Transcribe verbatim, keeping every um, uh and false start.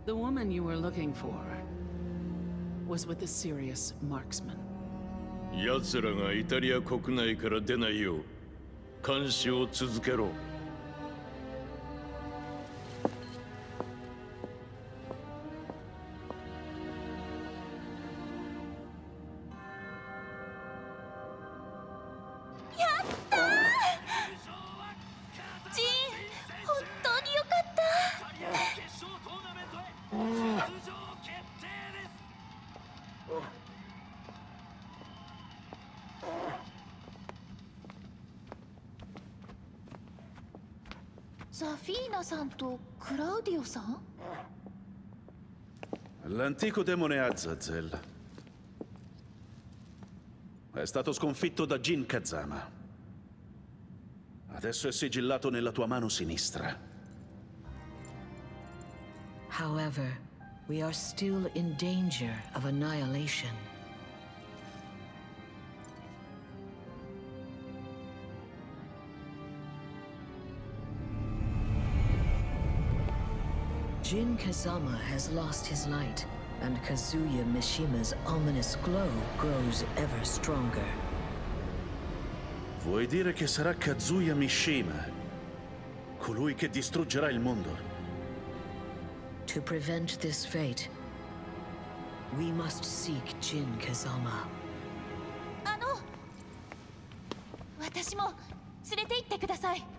The woman you were looking for was with a serious marksman. 奴らがイタリア国内から出ないよう監視を続けろ。 ザフィーナさんとクラウディオさん L'antico demone Azazel è stato sconfitto da Jin Kazama. Adesso è sigillato nella tua mano sinistra. However, we are still in danger of annihilation. Jin Kazama has lost his light, and Kazuya Mishima's ominous glow grows ever stronger. Vuoi dire che sarà Kazuya Mishima, colui che distruggerà il mondo? To prevent this fate, we must seek Jin Kazama. あの、私も連れて行ってください。